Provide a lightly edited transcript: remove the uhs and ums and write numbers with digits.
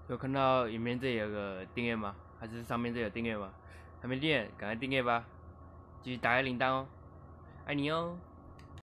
有看到影片这里有个订阅吗？还是上面这有订阅吗？还没订阅，赶快订阅吧！继续打开铃铛哦，爱你哦。